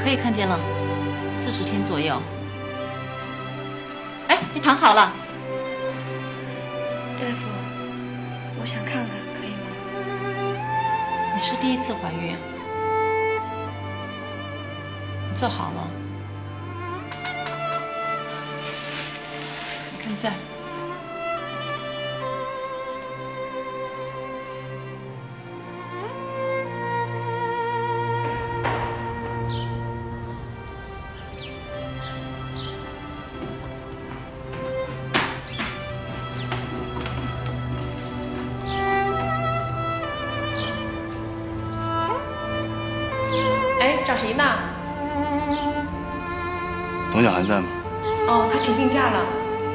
可以看见了，40天左右。哎，你躺好了。 大夫，我想看看，可以吗？ 你是第一次怀孕，你坐好了。你看这儿。 找谁呢？ 董小涵在吗？ 哦，他请病假了。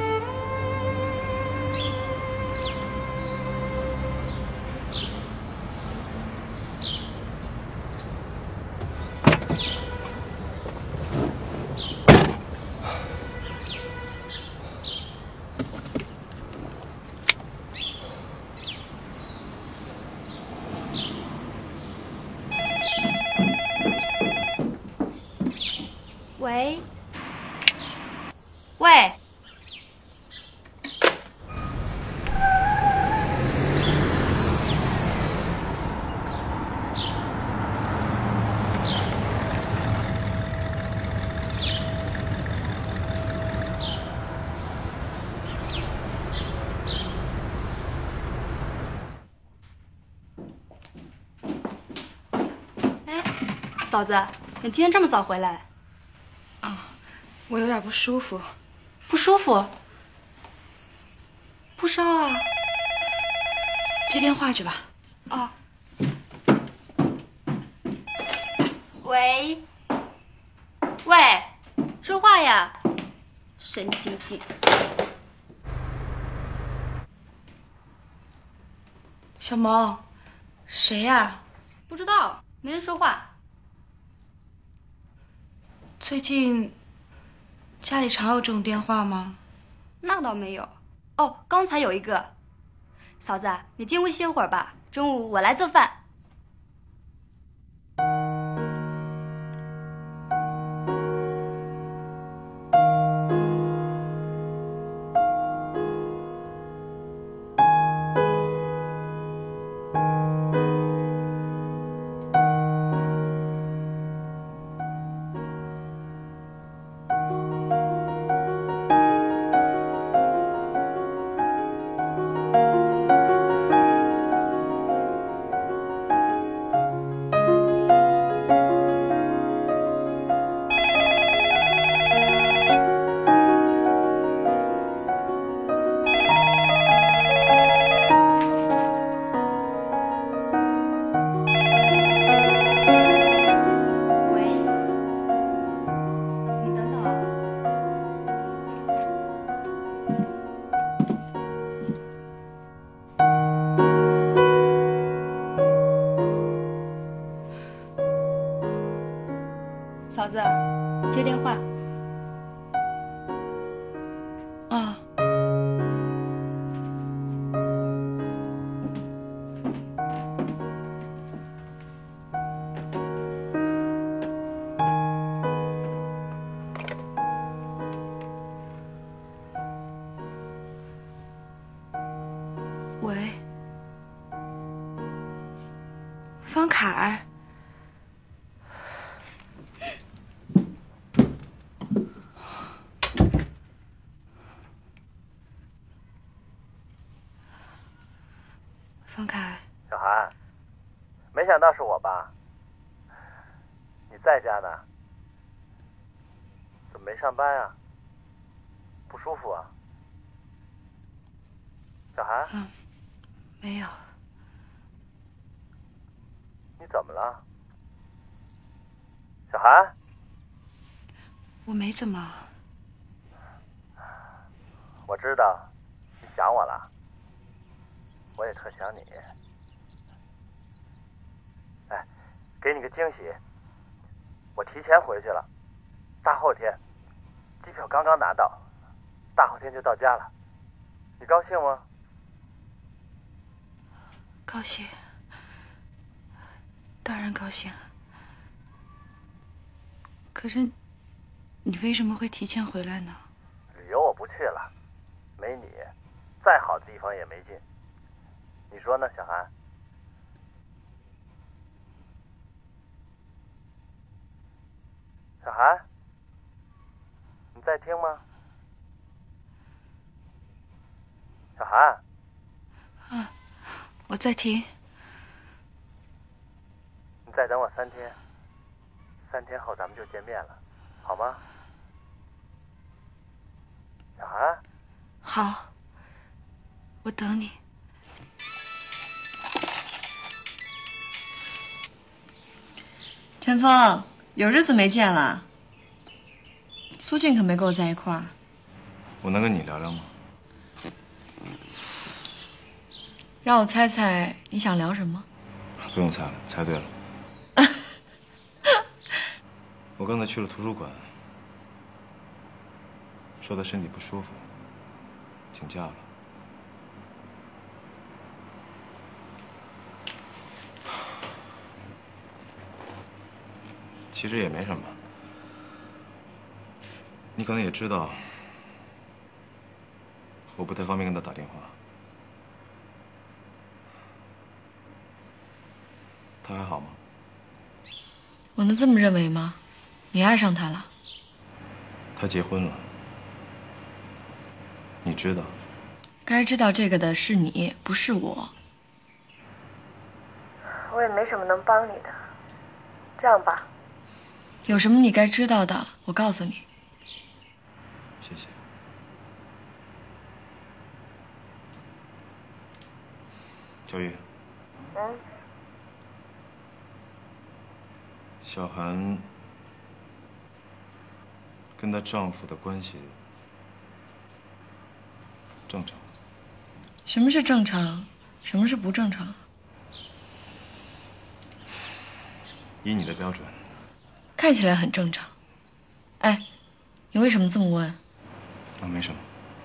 喂，喂，哎，嫂子，你今天这么早回来？ 我有点不舒服， 不舒服？不烧啊？ 接电话去吧。 哦。喂，喂，说话呀！神经病。 小萌，谁呀？ 不知道，没人说话。 最近家里常有这种电话吗？ 那倒没有。哦，刚才有一个。嫂子，你进屋歇会儿吧，中午我来做饭。嫂子，接电话。 啊。喂，方凯。 方凯， 小涵，没想到是我吧？你在家呢？怎么没上班啊？不舒服啊？小涵？ 没有。 你怎么了？小涵？ 我没怎么。 我知道，你想我了。 我也特想你，哎，给你个惊喜，我提前回去了，大后天，机票刚刚拿到，大后天就到家了，你高兴吗？ 高兴，当然高兴。 可是，你为什么会提前回来呢？ 旅游我不去了，没你，再好的地方也没劲。你说呢，小韩？小韩，你在听吗？小韩。 我在听。 你再等我3天，3天后咱们就见面了，好吗？小韩。 好，我等你。 陈峰，有日子没见了。苏俊可没跟我在一块儿。 我能跟你聊聊吗？ 让我猜猜你想聊什么？ 不用猜了，猜对了。我刚才去了图书馆，说他身体不舒服，请假了。其实也没什么，你可能也知道，我不太方便跟他打电话。他还好吗？ 我能这么认为吗？你爱上他了？ 他结婚了，你知道？ 该知道这个的是你，不是我。 我也没什么能帮你的，这样吧， 有什么你该知道的，我告诉你。 谢谢。小雨。小韩跟她丈夫的关系正常。 什么是正常？什么是不正常？ 以你的标准， 看起来很正常。哎，你为什么这么问？ 啊，没什么。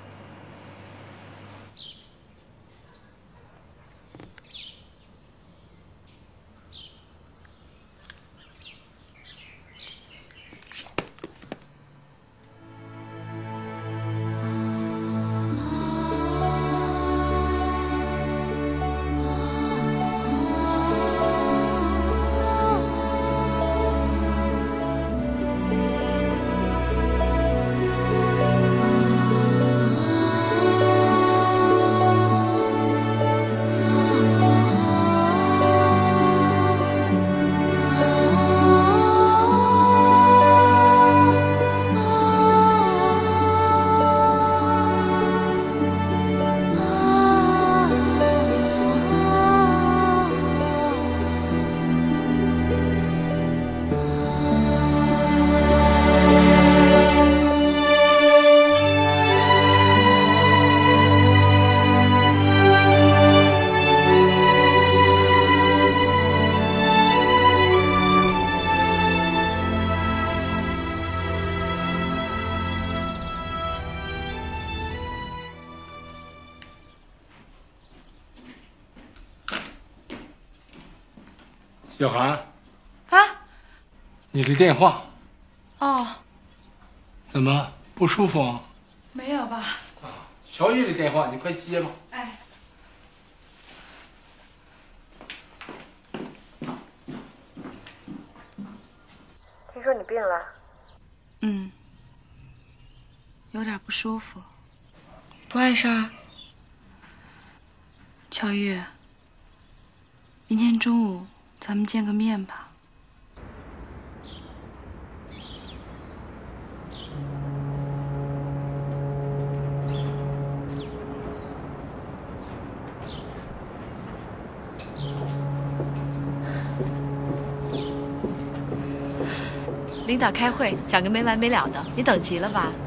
小韩， 啊？ 你的电话哦， 怎么不舒服啊？ 没有吧？ 乔玉的电话，你快接吧。 哎， 听说你病了， 有点不舒服。 不碍事儿。 乔玉，明天中午咱们见个面吧。 领导开会，讲个没完没了的，你等急了吧？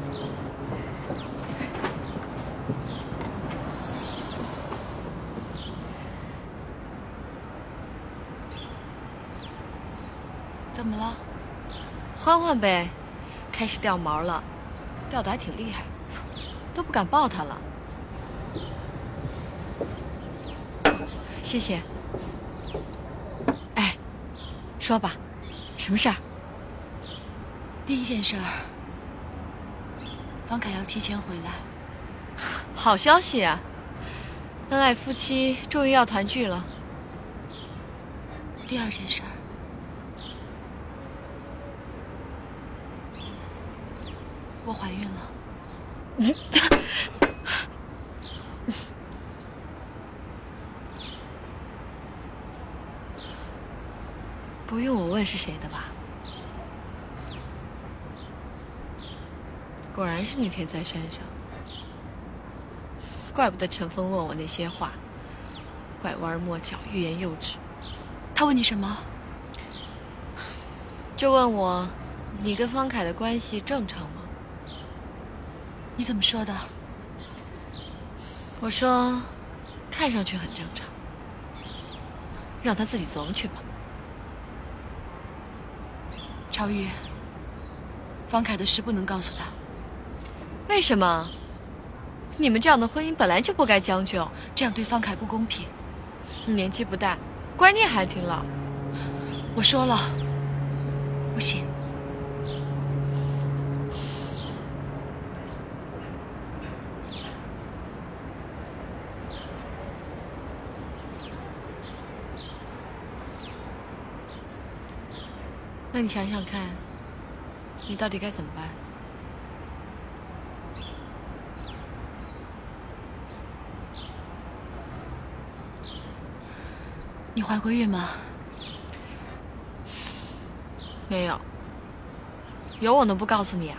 怎么了？ 欢欢呗，开始掉毛了，掉的还挺厉害，都不敢抱他了。谢谢。哎，说吧，什么事儿？ 第一件事儿，方凯要提前回来。 好消息啊！恩爱夫妻终于要团聚了。 第二件事儿，我怀孕了。 不用我问是谁的吧？果然是那天在山上，怪不得陈峰问我那些话，拐弯抹角，欲言又止。 他问你什么？ 就问我，你跟方凯的关系正常吗？ 你怎么说的？ 我说，看上去很正常，让他自己琢磨去吧。 超越，方凯的事不能告诉他。 为什么？你们这样的婚姻本来就不该将就， 这样对方凯不公平。 你年纪不大，观念还挺老。 我说了，不行。 那你想想看，你到底该怎么办？ 你怀过孕吗？ 没有。有我能不告诉你啊？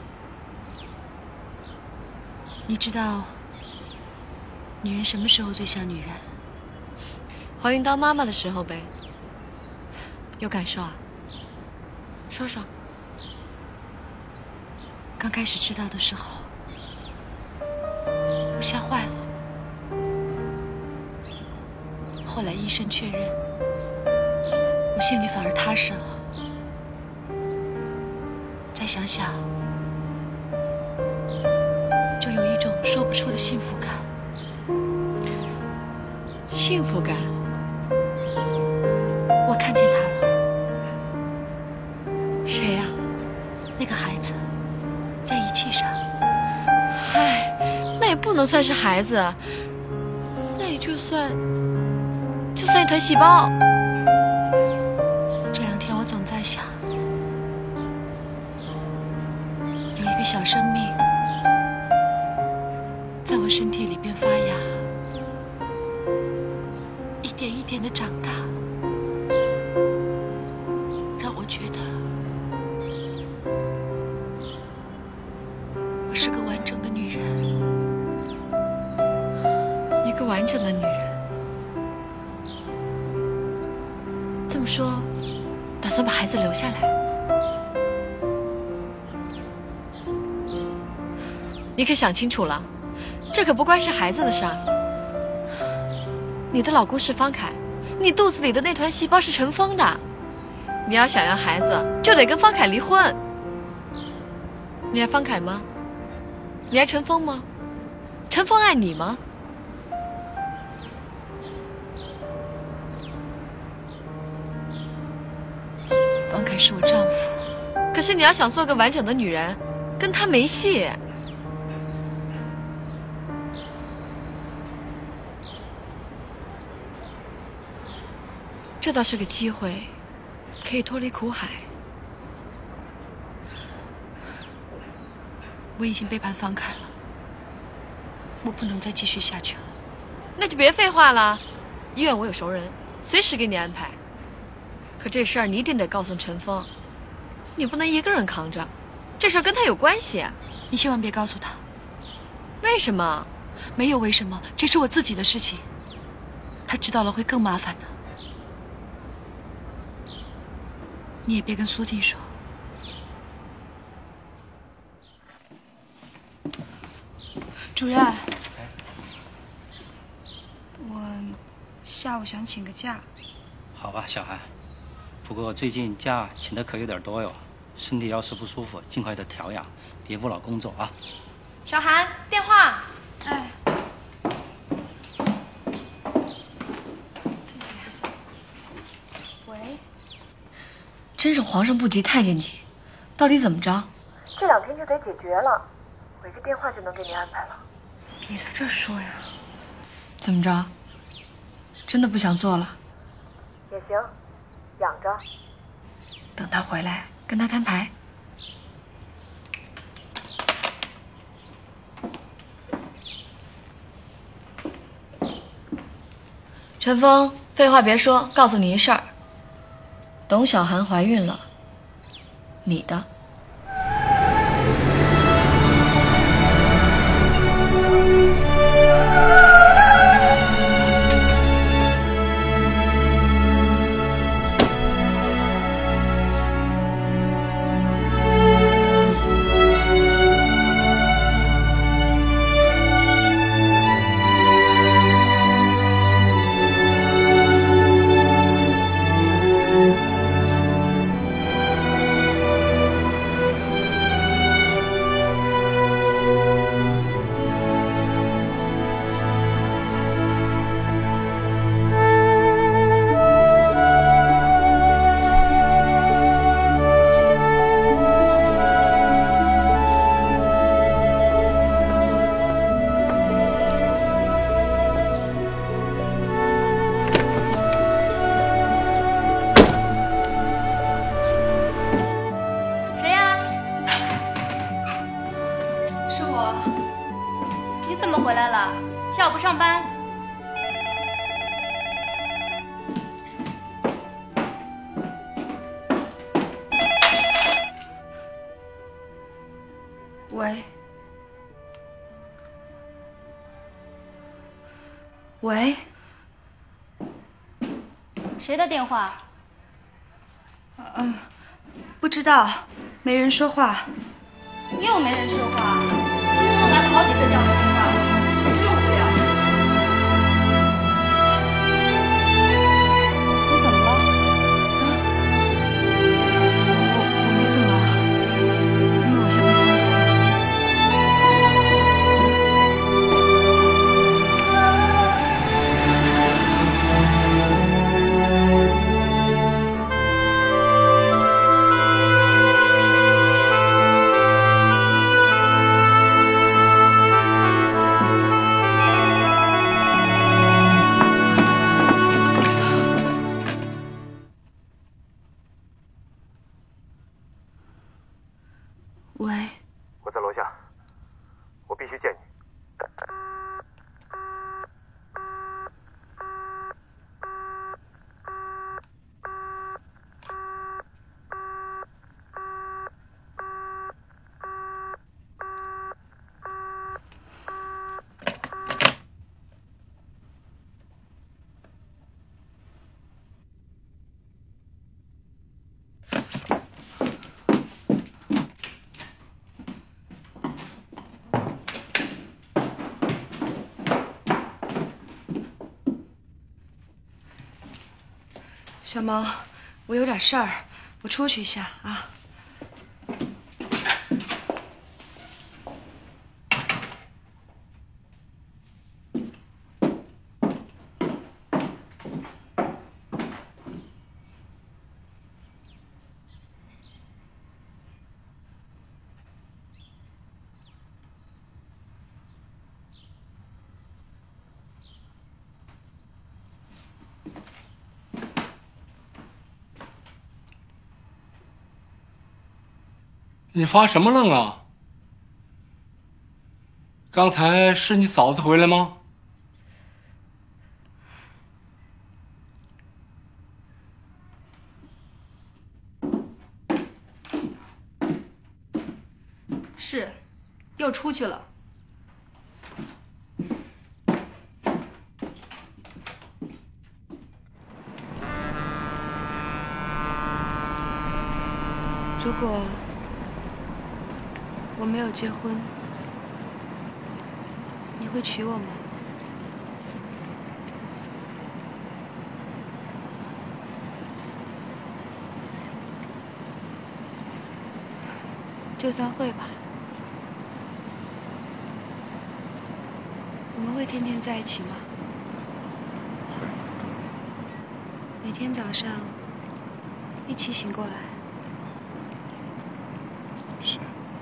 你知道女人什么时候最像女人？ 怀孕当妈妈的时候呗。有感受啊？说说。 刚开始知道的时候，我吓坏了。后来医生确认，我心里反而踏实了。再想想，就有一种说不出的幸福感。 幸福感？ 我看见他了。 谁呀？ 那个孩子，在仪器上。 嗨，那也不能算是孩子，那也就算一团细胞。 这两天我总在想，有一个小生命在我身体里边发芽，一点一点的长大，让我觉得我是个完整的女人。 一个完整的女人。这么说，打算把孩子留下来？你可想清楚了，这可不关是孩子的事儿。你的老公是方凯，你肚子里的那团细胞是陈峰的。你要想要孩子，就得跟方凯离婚。你爱方凯吗？你爱陈峰吗？陈峰爱你吗？ 方凯是我丈夫， 可是你要想做个完整的女人，跟他没戏。这倒是个机会，可以脱离苦海。 我已经背叛方凯了，我不能再继续下去了。 那就别废话了，医院我有熟人，随时给你安排。可这事儿你一定得告诉陈峰，你不能一个人扛着，这事儿跟他有关系。 你千万别告诉他。 为什么？ 没有为什么，这是我自己的事情，他知道了会更麻烦的。你也别跟苏静说。主任，我下午想请个假。 好吧，小韩。不过最近假请的可有点多哟，身体要是不舒服，尽快的调养，别不劳工作啊。 小韩，电话。 哎， 谢谢。 喂， 真是皇上不急太监急， 到底怎么着？ 这2天就得解决了，我一个电话就能给你安排了。 别在这儿说呀。 怎么着？真的不想做了？ 也行，养着。 等他回来，跟他摊牌。陈峰，废话别说，告诉你一事儿，董小涵怀孕了，你的。 下午不上班？ 喂？喂？ 谁的电话？ 不知道，没人说话。 又没人说话，今天都来了好几个这样的电话，真无聊。你怎么了？ 我没怎么。那我先回房间了。喂， 我在楼下，我必须见你。 小毛，我有点事儿，我出去一下啊。 你发什么愣啊？刚才是你嫂子回来吗？ 是，又出去了。 如果我没有结婚，你会娶我吗？就算会吧。我们会天天在一起吗？每天早上一起醒过来。 是。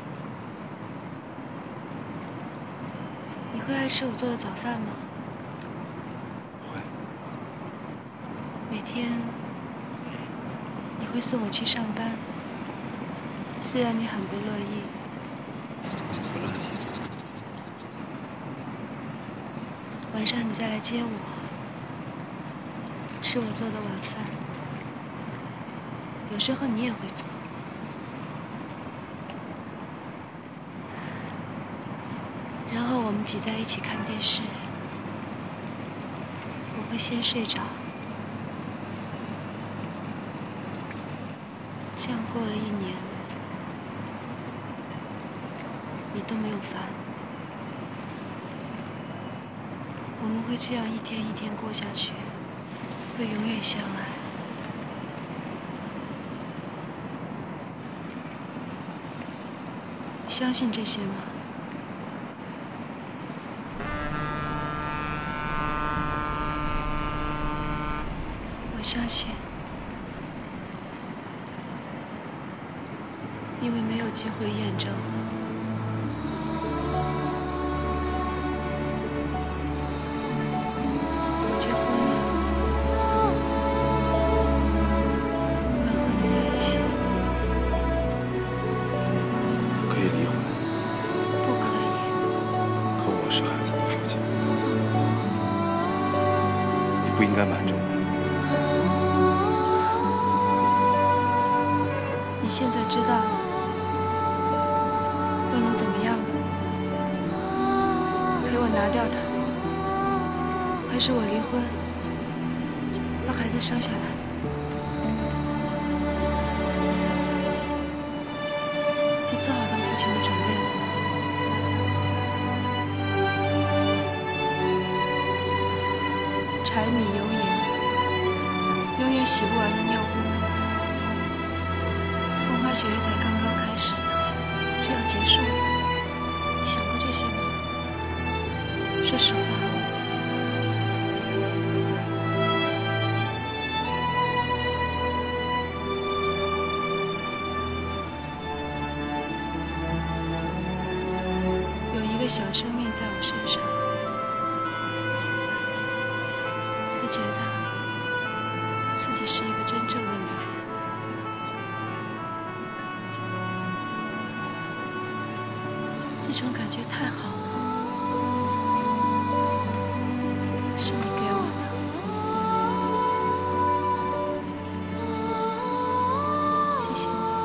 你会爱吃我做的早饭吗？ 会。 每天你会送我去上班，虽然你很不乐意。 不乐意。 晚上你再来接我，吃我做的晚饭。有时候你也会做。然后我们挤在一起看电视，我会先睡着。这样过了1年，你都没有烦。我们会这样一天一天过下去，会永远相爱。相信这些吗？我相信，因为没有机会验证。我结婚了，不能和你在一起。 可以离婚， 不可以。 可我是孩子的父亲，你不应该瞒着我。 你现在知道了，又能怎么样呢？陪我拿掉它，还是我离婚，把孩子生下来？你做好当父亲的准备了吗？柴米油盐，永远洗不完的尿布。风花雪月才刚刚开始，就要结束了。你想过这些吗？说实话。有一个小生命在我身上，才觉得自己是一个真正的女人。这种感觉太好了，是你给我的。谢谢你。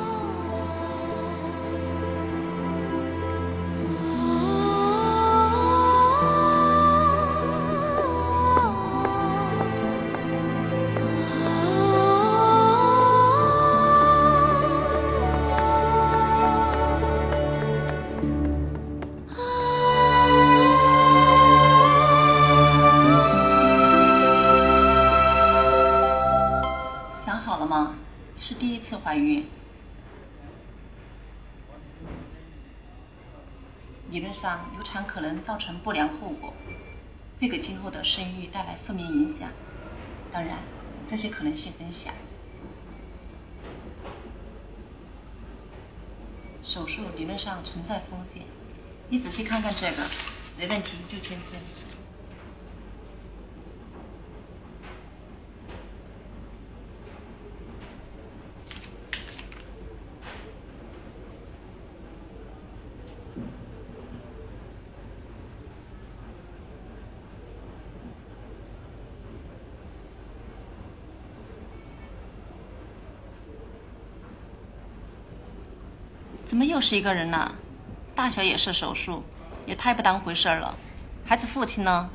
想好了吗？是第1次怀孕，理论上流产可能造成不良后果，会给今后的生育带来负面影响。当然，这些可能性很小。手术理论上存在风险，你仔细看看这个，没问题就签字。怎么又是一个人呢？大小也是手术，也太不当回事了。孩子父亲呢？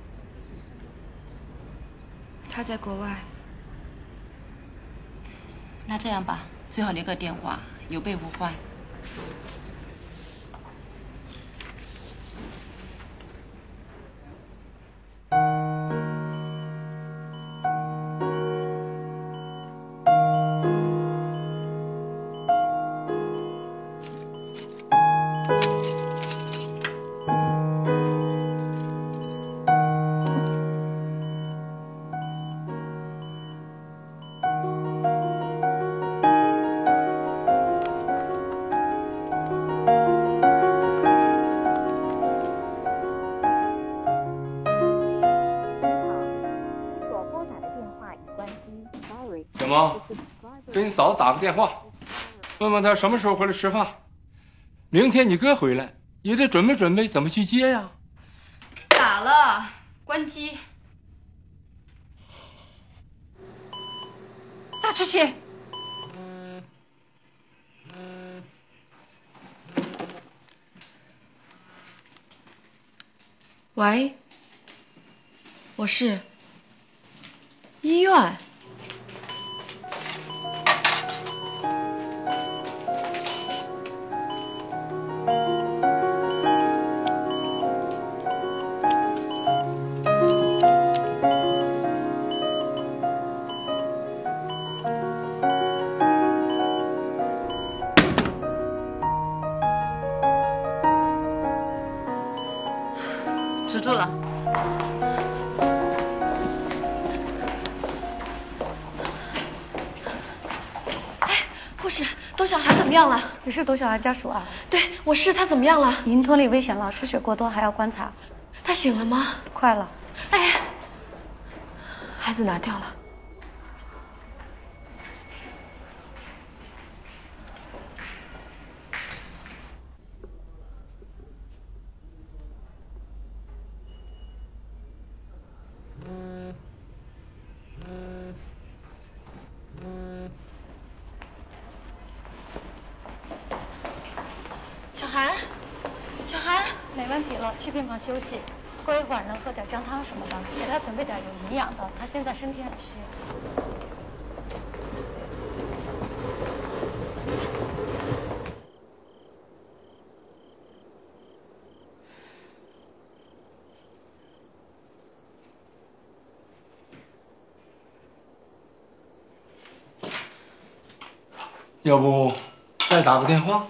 他在国外。 那这样吧，最好留个电话，有备无患。 嫂子打个电话，问问她什么时候回来吃饭。明天你哥回来也得准备准备怎么去接呀。 打了，关机。 大出血。 喂，我是医院。 止住了。 哎，护士，董小涵怎么样了？ 你是董小涵家属啊？ 对，我是。他怎么样了？ 已经脱离危险了，失血过多，还要观察。 他醒了吗？ 快了。 哎，孩子拿掉了。 没问题了，去病房休息。过一会儿呢，喝点姜汤什么的，给他准备点有营养的，他现在身体很虚。 要不再打个电话？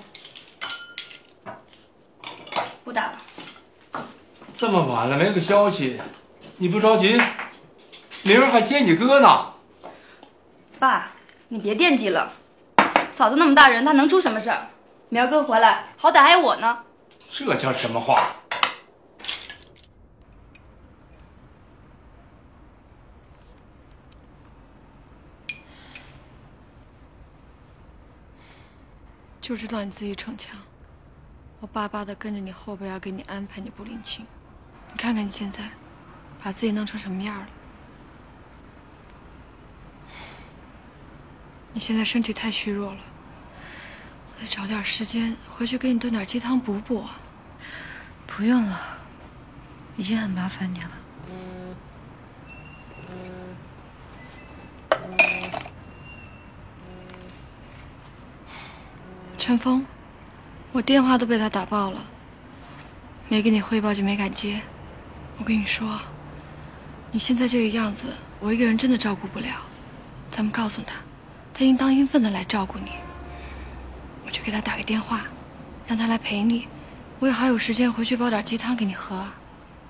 不打了。 这么晚了没个消息，你不着急？明儿还接你哥呢。 爸，你别惦记了。嫂子那么大人，她能出什么事儿？明儿哥回来，好歹还有我呢。 这叫什么话？ 就知道你自己逞强，我巴巴的跟着你后边要给你安排，你不领情。你看看你现在，把自己弄成什么样了？你现在身体太虚弱了，我得找点时间回去给你炖点鸡汤补补啊。 不用了，已经很麻烦你了。 陈峰，我电话都被他打爆了，没给你汇报就没敢接。我跟你说，你现在这个样子，我一个人真的照顾不了。咱们告诉他，他应当应分的来照顾你。我去给他打个电话，让他来陪你，我也好有时间回去煲点鸡汤给你喝啊。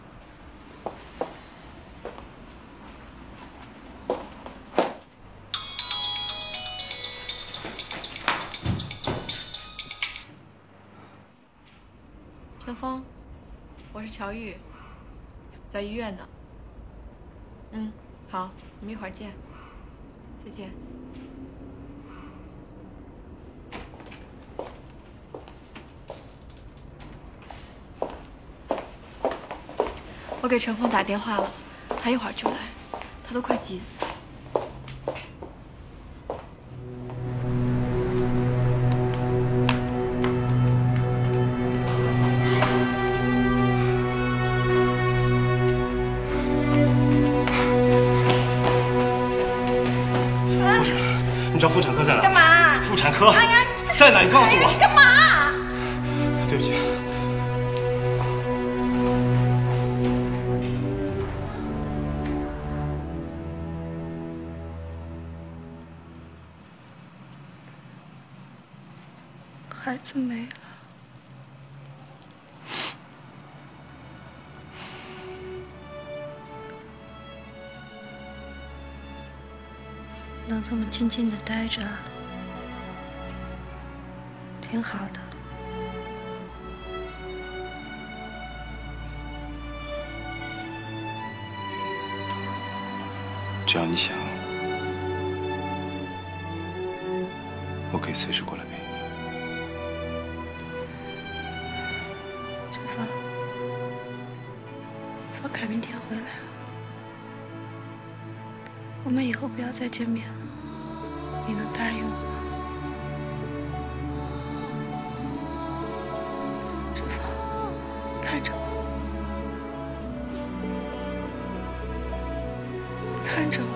陈峰，我是乔玉，在医院呢。好，我们一会儿见。再见。我给陈峰打电话了，他一会儿就来，他都快急死了。 你知道妇产科在哪？ 干嘛？ 妇产科在哪？你告诉我。 你干嘛？ 对不起。 孩子没了。能这么静静的待着，挺好的。 只要你想， 我可以随时过来陪你。 陈芳，方凯明天回来了，我们以后不要再见面了，你能答应我吗？陈芳，看着我，看着我。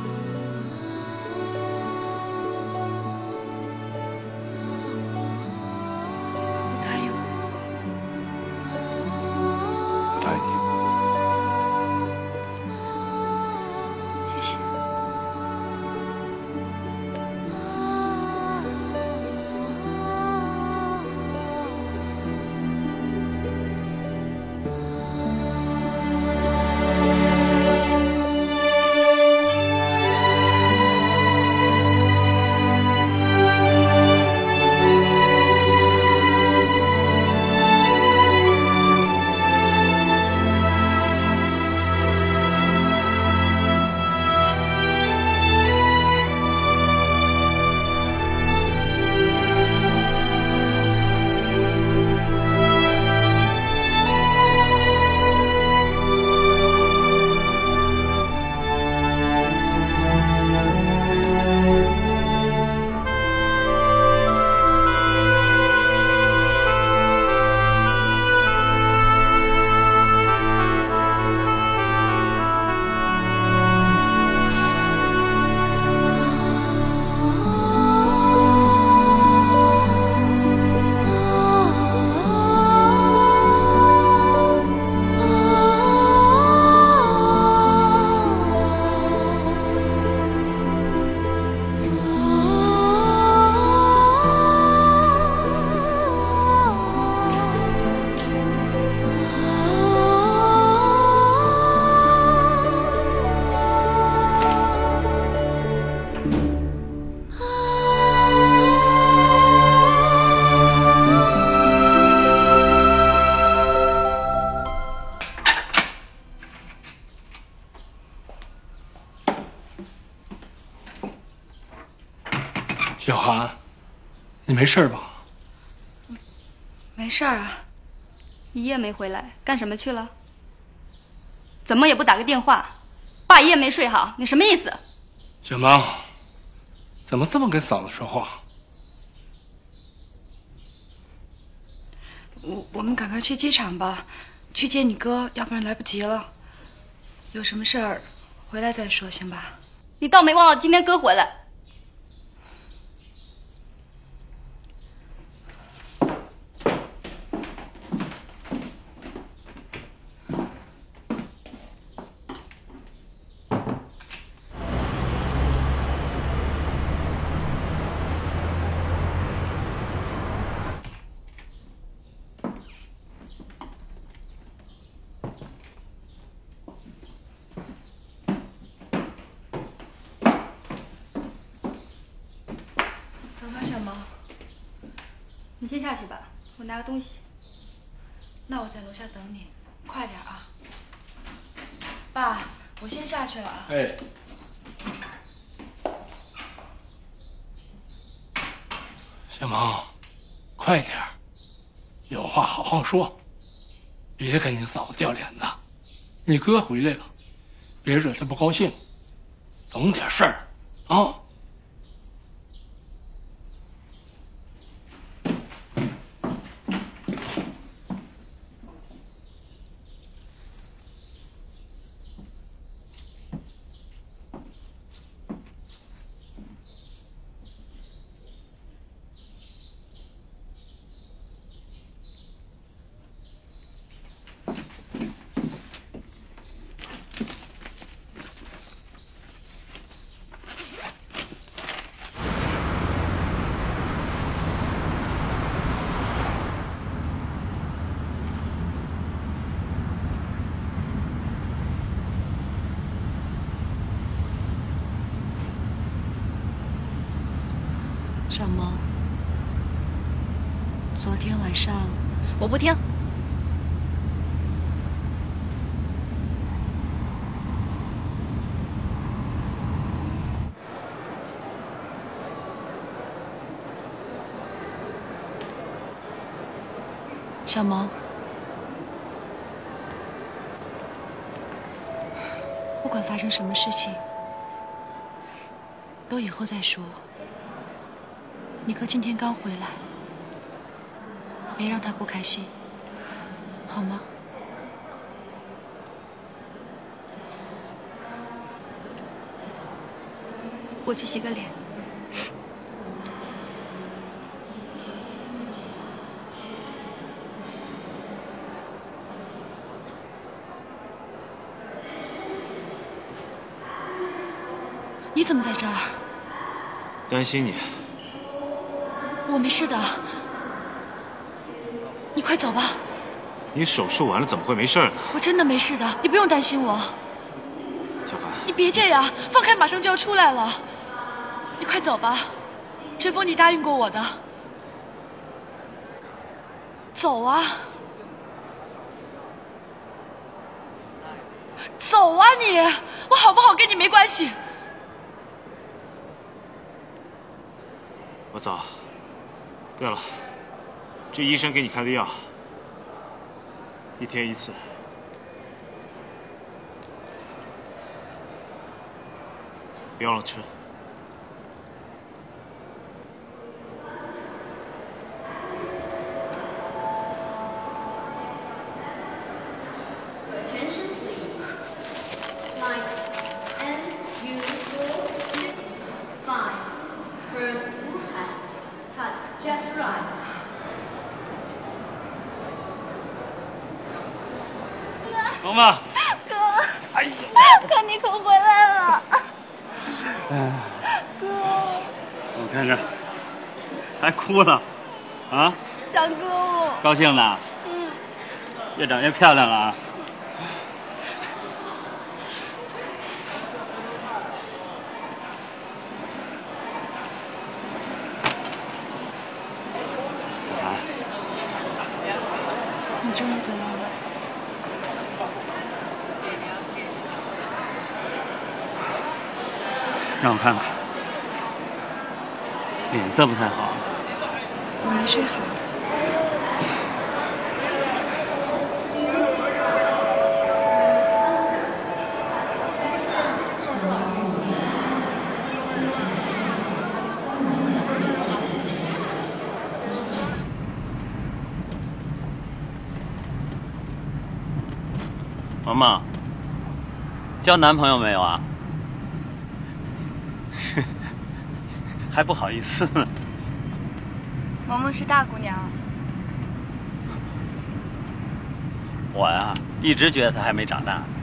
小韩，你没事吧？ 没事儿啊。 一夜没回来，干什么去了？怎么也不打个电话？爸一夜没睡好，你什么意思？ 小萌，怎么这么跟嫂子说话？ 我们赶快去机场吧，去接你哥，要不然来不及了。有什么事儿回来再说，行吧？ 你倒没忘了今天哥回来。 走吧，小毛。 你先下去吧，我拿个东西。 那我在楼下等你，快点啊！爸，我先下去了啊。 哎。小萌，快点儿，有话好好说，别跟你嫂子掉脸子。你哥回来了，别惹他不高兴，懂点事儿啊。 小萌，昨天晚上我不听。 小萌，不管发生什么事情，都以后再说。你哥今天刚回来，别让他不开心，好吗？ 我去洗个脸。 你怎么在这儿？ 担心你。 我没事的，你快走吧。 你手术完了怎么会没事呢？ 我真的没事的，你不用担心我。 小韩， 你别这样，放开马上就要出来了。你快走吧，陈峰，你答应过我的。走啊！走啊你！我好不好跟你没关系。 我走。对了，这医生给你开的药，1天1次。别忘了吃。 Attention please. Flight MU465 from Wuhan has just arrived. 萌萌， 哥， 哎呀， 哥你可回来了。哥， 我看着还哭了，啊？ 想哥我。 高兴呢？越长越漂亮了啊！小韩， 你终于回来了。 让我看看，脸色不太好。 我没睡好。 萌萌，交男朋友没有啊？还不好意思呢。 萌萌是大姑娘。 我呀，一直觉得她还没长大。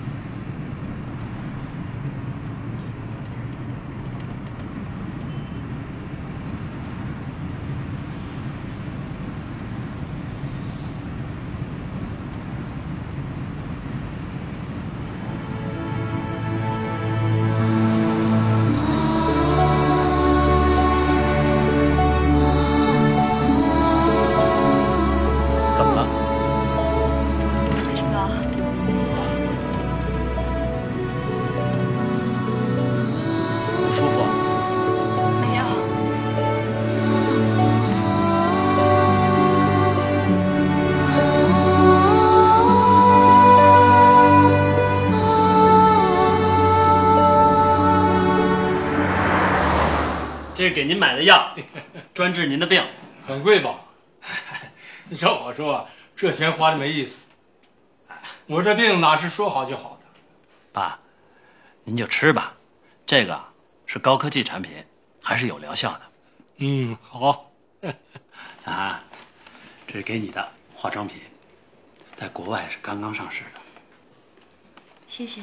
这是给您买的药，专治您的病。 很贵吧？照我说，这钱花的没意思。我这病哪是说好就好的？ 爸，您就吃吧，这个是高科技产品，还是有疗效的。 好。 小韩，这是给你的化妆品，在国外是刚刚上市的。 谢谢。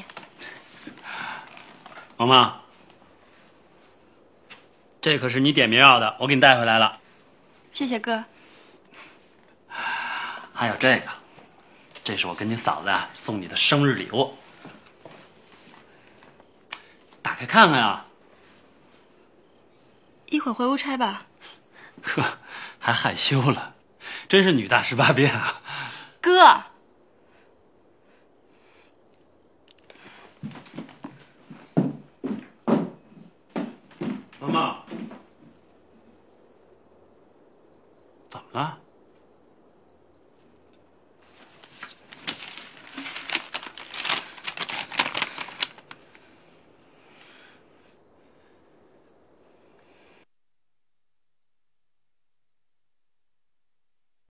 萌萌，这可是你点名要的，我给你带回来了。 谢谢哥。 还有这个，这是我跟你嫂子送你的生日礼物，打开看看啊。 一会儿回屋拆吧。 呵，还害羞了，真是女大18变啊。 哥。